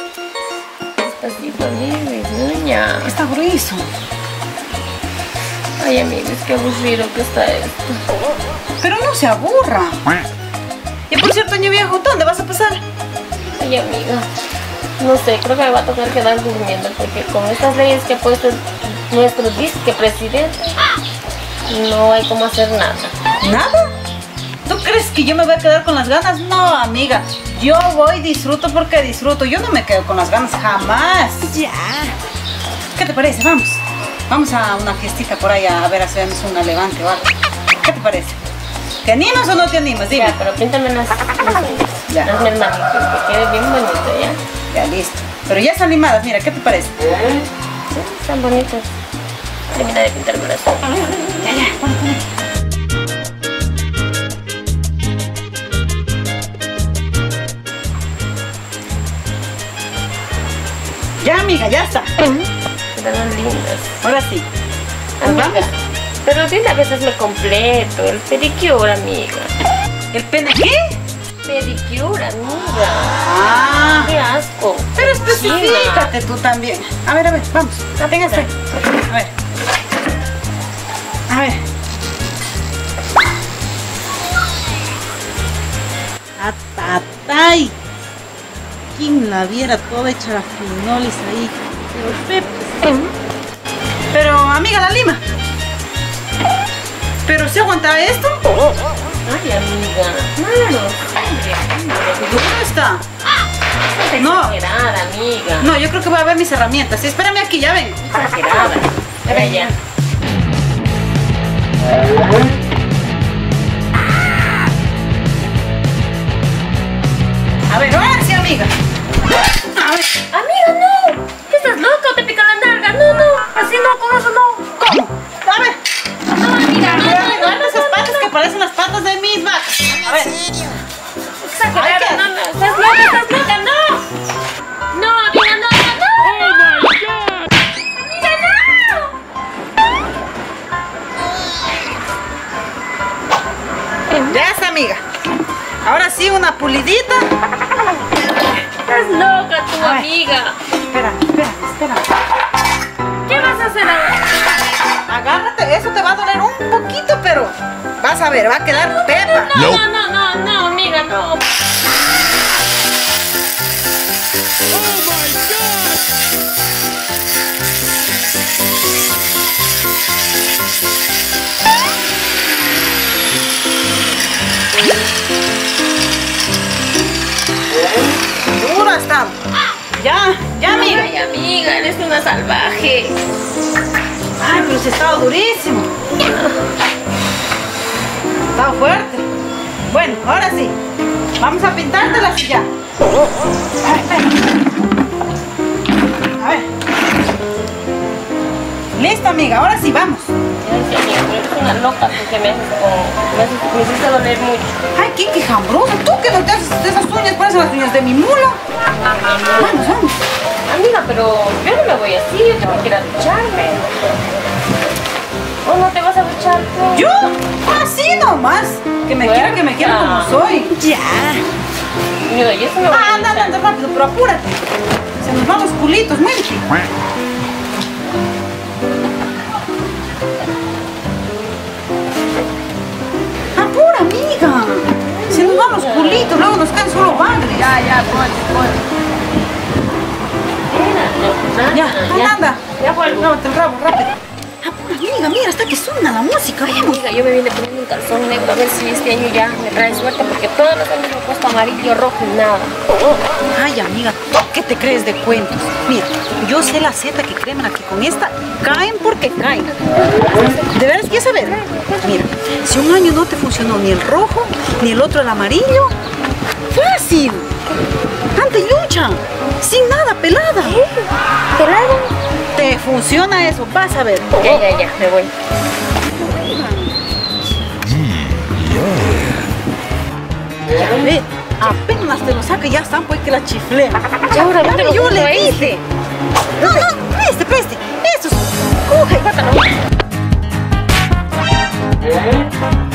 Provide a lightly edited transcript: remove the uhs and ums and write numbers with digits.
Despacito, mi uña. Está grueso. Ay, amigos, qué aburrido que está esto. Pero no se aburra. Y por cierto, año viejo, ¿dónde vas a pasar? Ay, amiga, no sé, creo que me va a tocar quedar durmiendo porque con estas leyes que ha puesto nuestro disque presidente, no hay cómo hacer nada. ¿Nada? ¿Tú crees que yo me voy a quedar con las ganas? No, amiga. Yo voy, disfruto porque disfruto. Yo no me quedo con las ganas jamás. Ya. ¿Qué te parece? Vamos. Vamos a una fiestita por ahí a ver, hacemos una levante o algo. ¿Qué te parece? ¿Te animas o no te animas? Dime. Ya, pero píntame las uñas, Ya. las hermanitas, que quede bien bonito, ¿ya? Ya, listo. Pero ya están limadas, mira, ¿qué te parece? Sí, están bonitas. Termina de pintarme las uñas. Ya, pon aquí. Ya, amiga, ya está. Quedaron lindas. Ahora sí. ¿Nos Amiga, vamos? pero de una vez hazme completo, el pedicure, amiga. ¿El pene qué? Pedicure, amiga. Ah. Qué asco. Pero específicate tú también. A ver, vamos. Véngase. A ver. A ver. ¡Atatay! ¿Quién la viera toda hecha la finolis ahí? Pero Pepe. Pero, amiga, la lima. ¿Pero se aguantará esto? Ay, amiga. Manos. ¿Dónde está? No. Exagerada, amiga. No, yo creo que voy a ver mis herramientas. Espérame aquí, ya vengo. Exagerada. Para allá. A ver, ahora sí, amiga. A ver. Amiga, no. ¿Qué estás loca o te pica la nalga? No, no. Así no, con eso no. ¿Cómo? A ver. No, amiga, no, Dame esas patas que parecen las patas de mis vacas. A ver. Exagerada, Ay, no, no. Estás loca, no. No, amiga, no, no, no. Amiga, no. Ya está, amiga. Ahora sí, una pulidita. Estás loca tu A ver. amiga. Espera. ¿Qué vas a hacer ahora? Agárrate, eso te va a doler un poquito, pero vas a ver, va a quedar pepa. No, amiga, no. Duro está. Ya, amiga. Ay, amiga, eres una salvaje. Ay, pero si estaba durísimo. Estaba fuerte. Bueno, ahora sí. Vamos a pintártela así ya. A ver. Listo, amiga. Ahora sí, vamos. Ay, amiga, pero eres una loca porque me hiciste doler mucho. Ay, qué quejambrosa. Tú que no te haces esas uñas, parecen las uñas de mi mula. Vamos. Amiga, pero yo no me voy así, yo tengo que ir a ducharme. ¿O no te vas a duchar tú? ¿Yo? Así nomás. Que me quiera como soy. Ya. Mira, yo sí me voy a duchar. Anda rápido, pero apúrate. Se nos van los culitos, muévete. Apura, amiga. Se nos van los culitos, luego nos caen solo bagres. Ya, voy. Ya, anda. Ya vuelvo. Lávate el rabo, rápido. Apura, amiga, mira, hasta que suena la música. Ay, amiga, yo me vine poniendo un calzón negro a ver si este año ya me trae suerte porque todos los años me he puesto amarillo, rojo y nada. Ay, amiga, ¿tú qué te crees de cuentos? Mira, yo sé la seta que cremen aquí con esta. Caen porque caen. ¿De veras quieres saber? Mira, si un año no te funcionó ni el rojo, ni el otro el amarillo, fácil. Ante lucha, sin nada, pelada. ¿Pelado? Te funciona eso, vas a ver. Ya, me voy. Ya ve, apenas te lo saca y ya están, pues que la chiflea. Ya ahora no te lo Yo junto le ahí. dije. No, preste. Eso es. Coge, bátalo.